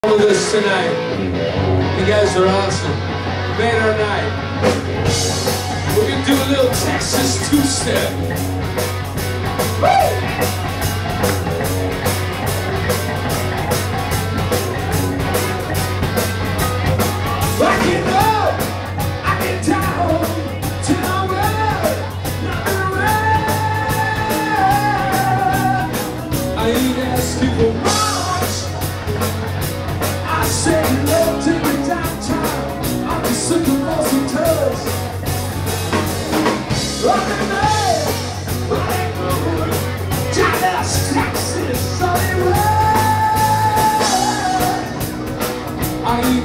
With us tonight. You guys are awesome. You made our night. We're gonna do a little Texas two-step. I get up, I get down, to nowhere, nothing around. I ain't asking for much. I said hello to the downtown. I'll be looking for some touch. Running there, running good. Dallas, Texas, sunny way. I